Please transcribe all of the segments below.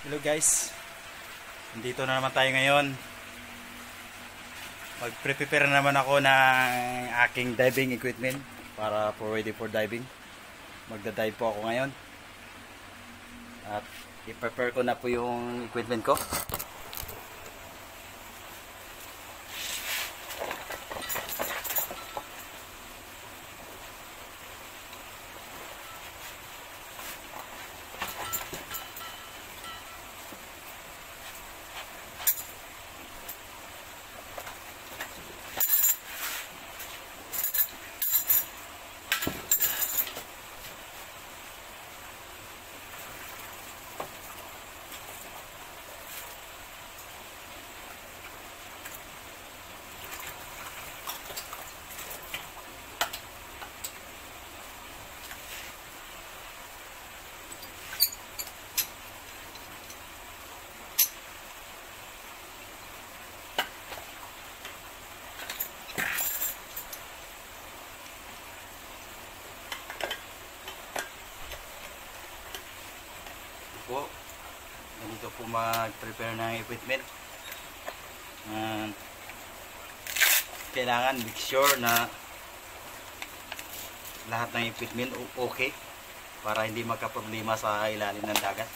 Hello guys, dito na naman tayo ngayon. Mag-prepare naman ako ng aking diving equipment para ready for diving. Magda-dive po ako ngayon. At i-prepare ko na po yung equipment ko. Po, ganito po mag-prepare ng equipment. Kailangan make sure na lahat ng equipment okay para hindi magka-problema sa ilalim ng dagat.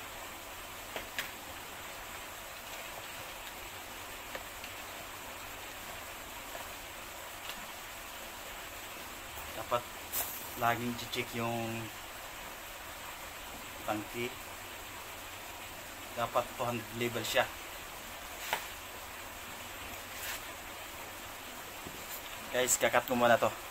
Dapat laging check yung tangki. Dapat 200 level siya. Guys, kakat ko muna to.